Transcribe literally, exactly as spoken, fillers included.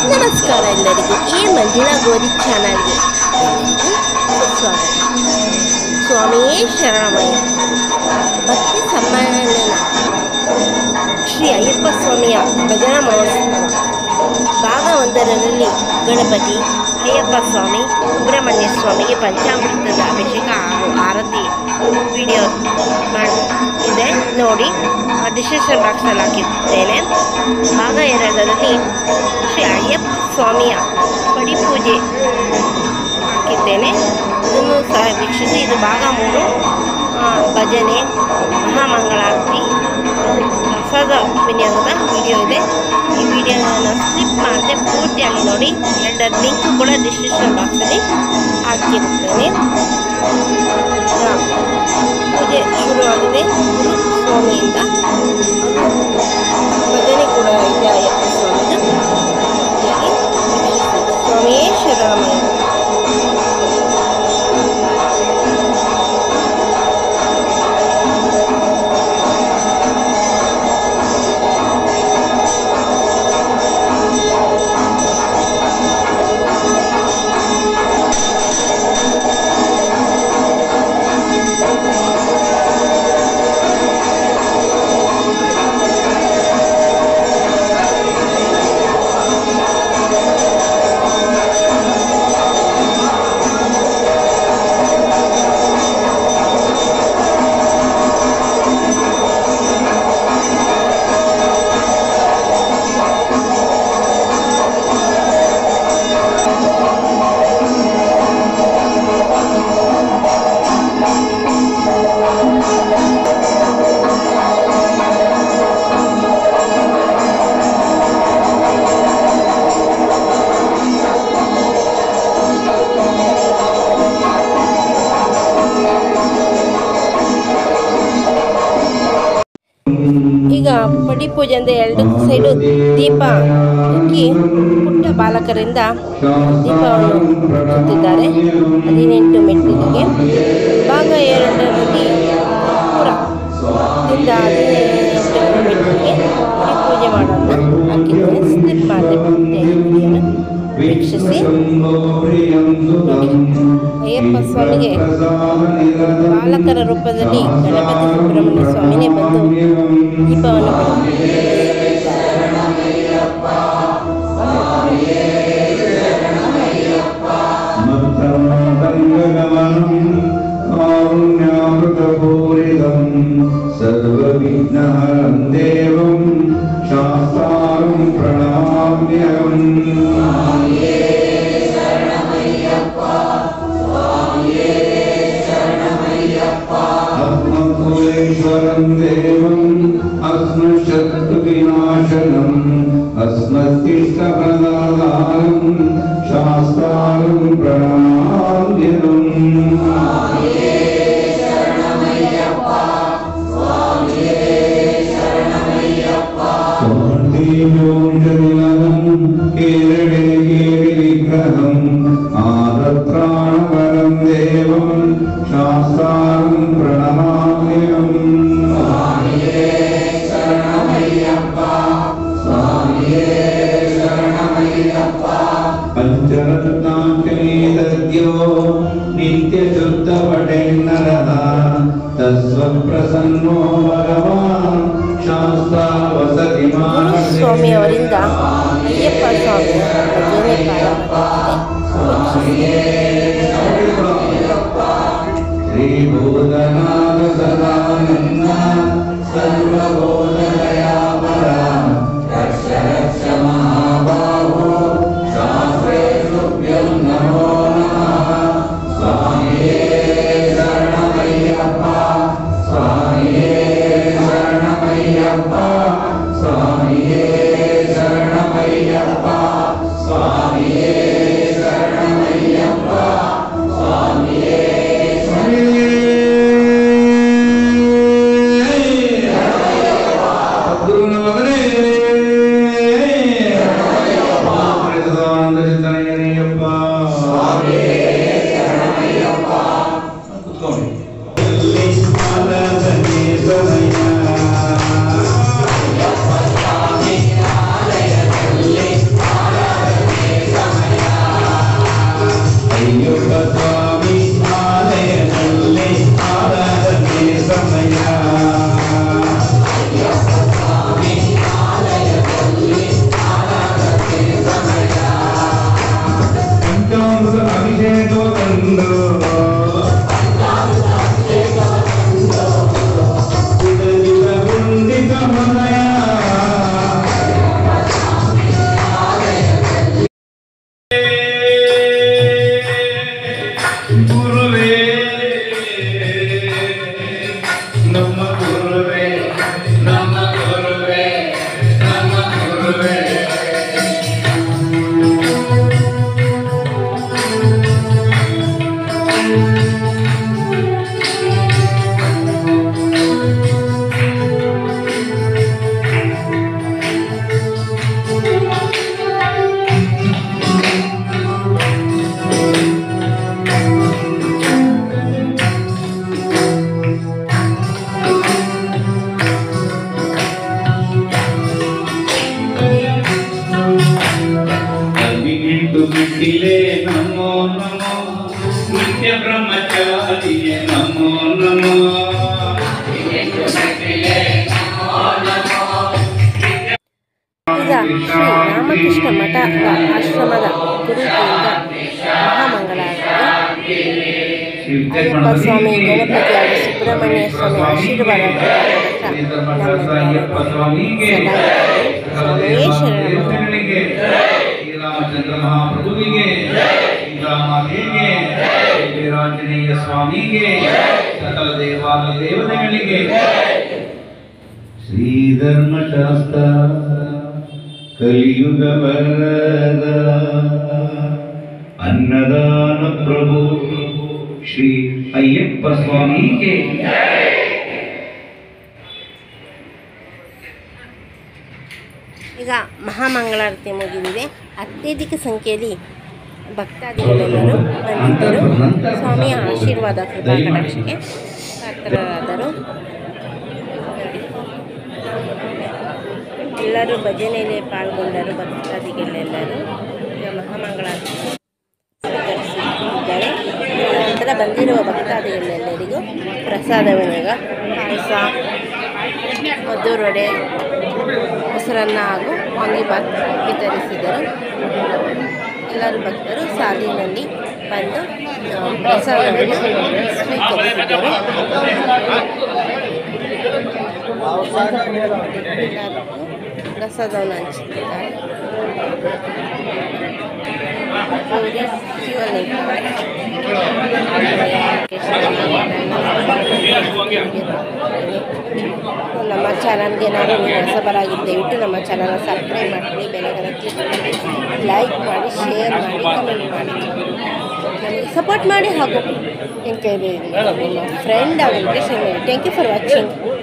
ನಮಸ್ಕಾರ ಎಲ್ಲರಿಗೂ, ಈ ಮಂಜುಳಾ ಗೋರಿ ಚಾನಲ್ಗೆ ಸ್ವಾಗತ. ಸ್ವಾಮಿಯೇ ಶರಣಮಯ್ಯ. ಭಕ್ತಿ ಸಮ್ಮೇಳನ ಶ್ರೀ ಅಯ್ಯಪ್ಪ ಸ್ವಾಮಿಯ ಭಜನಾ ಮಹೋತ್ಸವ ಭಾಗ ಒಂದರಲ್ಲಿ ಗಣಪತಿ, ಅಯ್ಯಪ್ಪ ಸ್ವಾಮಿ, ಸುಬ್ರಹ್ಮಣ್ಯ ಸ್ವಾಮಿಗೆ ಪಂಚಾಮೃತದ ಅಭಿಷೇಕ ಹಾಗೂ ಆರತಿ ವಿಡಿಯೋ ಮಾಡಿದೆ ನೋಡಿ. ಡಿಸ್ಕ್ರಿಪ್ಷನ್ ಬಾಕ್ಸಲ್ಲಿ ಹಾಕಿದ್ದೇನೆ. ಭಾಗ ಎರಡರಲ್ಲಿ ಶ್ರೀ ಅಯ್ಯಪ್ಪ ಸ್ವಾಮಿಯ ಪಡಿಪೂಜೆ ಹಾಕಿದ್ದೇನೆ, ಅದನ್ನು ಸಹ ವೀಕ್ಷಿಸಿ. ಇದು ಭಾಗ ಮೂರು, ಭಜನೆ, ಮಹಾಮಂಗಳಾರತಿ, ಪ್ರಸಾದ ವಿನಿಯೋಗದ ವಿಡಿಯೋ ಇದೆ. ಈ ವಿಡಿಯೋನ ಸ್ಕಿಪ್ ಮಾಡದೆ ಪೂರ್ತಿಯಾಗಿ ನೋಡಿ. ಎರಡರ ಲಿಂಕ್ ಕೂಡ ಡಿಸ್ಕ್ರಿಪ್ಷನ್ ಬಾಕ್ಸಲ್ಲಿ ಹಾಕಿರುತ್ತೇನೆ. ಪೂಜೆ ಶುರುವಾಗಿದೆ ಗುರು ಸ್ವಾಮಿಯಿಂದ. ಭಜನೆ ಕೂಡ ಇದೆ ಅಯ್ಯಪ್ಪ ಸ್ವಾಮಿದು. ಸ್ವಾಮಿಯೇ ಶರಣಮಯ್ಯ. ಈಗ ಪಡಿ ಪೂಜೆ ಅಂದರೆ ಎರಡು ಸೈಡು ದೀಪ ಇಕ್ಕಿ ಪುಟ್ಟ ಬಾಲಕರಿಂದ ದೀಪವನ್ನು ಹಚ್ಚುತ್ತಿದ್ದಾರೆ. ಹದಿನೆಂಟು ಮೆಟ್ಟಿಲಿಗೆ. ಭಾಗ ಎರಡರಲ್ಲಿ ಪೂರದಿಂದ ಹದಿನೆಂಟು ಮೆಟ್ಟಿಲಿಗೆ ಪಡಿ ಪೂಜೆ ಮಾಡೋದನ್ನ ಹಾಕಿದ್ದೇನೆ. ಸ್ಕಿಪ್ ಮಾಡಿದೆ ಪೂರ್ತಿಯಾಗಿ ವಿಡಿಯೋನ ವೀಕ್ಷಿಸಿ ನೋಡಿ. ಅಯ್ಯಪ್ಪ ಸ್ವಾಮಿಗೆ ಬಾಲಕರ ರೂಪದಲ್ಲಿ ಗಣಪತಿ ಸುಬ್ರಹ್ಮಣ್ಯ ಸ್ವಾಮಿನೇ ಬಂದು ದೀಪವನ್ನು ಸರ್ವವಿಘ್ನಹರಂ ದೇವಂ ಶಾಸ್ತಾರಂ ಪ್ರಣಮಾಮ್ಯಹಂ. आत्मकुलेश्वरं देवं अस्मशत्रुविनाशनम् अस्मत्तिष्ठप्रदातारं शास्तारं प्रणमाम्यहम्. केरळे केलिविग्रहम् आदत्राणवरं देवं शास्तारं प्रणमाम्यहम्. पञ्चरत्नाख्यमेतद्यो नित्यशुद्धपठेन्नरः तस्वप्रसन्नो भगवान् शास्ता वसति मानसे. ಸ್ವಾಮಿ ಅವರಿಂದ ಅಯ್ಯಪ್ಪ ಸ್ವಾಮಿ ಭಜನೆ ಪ್ರಾರಂಭವಾಗಿದೆ. ಶ್ರೀ ಭೂತನಾಥ ಸದಾನಂದ ಸರ್ವಬೋಧದಯಾಪರ ರಕ್ಷ ರಕ್ಷ ಮಹಾಬಾಹೋ ಶಾಸ್ತ್ರೇ ತುಭ್ಯಂ ನಮೋ ನಮಃ. ಸ್ವಾಮಿಯೇ ಶರಣಮಯ್ಯಪ್ಪ, ಸ್ವಾಮಿಯೇ ಶರಣಮಯ್ಯಪ್ಪ, ಸ್ವಾಮಿಯೇ ಶರಣಮಯ್ಯಪ್ಪ, ಸ್ವಾಮಿಯೇ ಶರಣಮಯ್ಯಪ್ಪ, ಸ್ವಾಮಿಯೇ Swami ಮೆಟ್ಟಿಲೆ ನಮೋ ನಮೋ ನಿತ್ಯ ಬ್ರಹ್ಮಚಾರಿಯೇ ನಮೋ ನಮೋ ಈಗ ಶ್ರೀ ರಾಮಕೃಷ್ಣ ಮಠದ ಆಶ್ರಮದ ಗುರುತಿಯಿಂದ ಮಹಾಮಂಗಳಾರತಿ ಅಯ್ಯಪ್ಪ ಸ್ವಾಮಿ ಗಣಪತಿ ಹಾಗೂ ಸುಬ್ರಹ್ಮಣ್ಯ ಸ್ವಾಮಿ ಆಶೀರ್ವಾದ ಶ್ರೀರಾಮಚಂದ್ರ ಮಹಾಪ್ರಭುವಿಗೆ ಶ್ರೀರಾಮಾದೇವಿಗೆ ಶ್ರೀರಾಂಜನೇಯ ಸ್ವಾಮಿಗೆ ಸಕಲ ದೇವಾಲ ದೇವತೆಗಳಿಗೆ ಶ್ರೀಧರ್ಮಶಾಸ್ತ್ರ ಕಲಿಯುಗ ವರದ ಅನ್ನದಾನ ಪ್ರಭು ಶ್ರೀ ಅಯ್ಯಪ್ಪ ಸ್ವಾಮಿಗೆ ಈಗ ಮಹಾಮಂಗಳಾರತಿ ಮುಗಿದಿದೆ. ಅತ್ಯಧಿಕ ಸಂಖ್ಯೆಯಲ್ಲಿ ಭಕ್ತಾದಿಗಳೆಲ್ಲರೂ ಬಂದಿದ್ದರು. ಸ್ವಾಮಿಯ ಆಶೀರ್ವಾದ ಕೃಪಾ ಕಟಾಕ್ಷಕ್ಕೆ ಪಾತ್ರರಾದರು. ಎಲ್ಲರೂ ಭಜನೆಯಲ್ಲಿ ಪಾಲ್ಗೊಂಡರು. ಭಕ್ತಾದಿಗಳೆಲ್ಲರೂ ಈಗ ಮಹಾಮಂಗಳಾರತಿ ಸ್ವೀಕರಿಸುತ್ತಿದ್ದಾರೆ. ನಂತರ ಬಂದಿರುವ ಭಕ್ತಾದಿಗಳೆಲ್ಲರಿಗೂ ಪ್ರಸಾದವನ್ನು ಈಗ ಪಾಯಸ, ಮದ್ದೂರೊಡೆ, ಮೊಸರನ್ನ ಹಾಗೂ ವಾಂಗಿಬಾತ್ ವಿತರಿಸಿದರು. ಎಲ್ಲರೂ ಭಕ್ತರು ಸಾಲಿನಲ್ಲಿ ಬಂದು ಪ್ರಸಾದವನ್ನು ಸ್ವೀಕರಿಸಿದರು. ಎಲ್ಲರಿಗೂ ಪ್ರಸಾದವನ್ನು ಹಂಚುತ್ತಿದ್ದಾರೆ. ಗೌರಿ ಶಿವಲಿಂಗ ನಮ್ಮ ಚಾನಲ್ಗೆ ನಾನು ನೀವು ಹೊಸಬರಾಗಿದ್ದು ದಯವಿಟ್ಟು ನಮ್ಮ ಚಾನಲ್ ಸಬ್ಸ್ಕ್ರೈಬ್ ಮಾಡಿ, ಬೆಲ್ಲನ್ನು ಕ್ಲಿಕ್ ಮಾಡಿ, ಲೈಕ್ ಮಾಡಿ, ಶೇರ್ ಮಾಡಿ, ಕಮೆಂಟ್ ಮಾಡಿ, ನಮಗೆ ಸಪೋರ್ಟ್ ಮಾಡಿ ಹಾಗೂ ನಿಮ್ಮ ಫ್ರೆಂಡ್ ಅವರಿಗೆ ಶೇರ್ ಮಾಡಿ. Thank you for watching.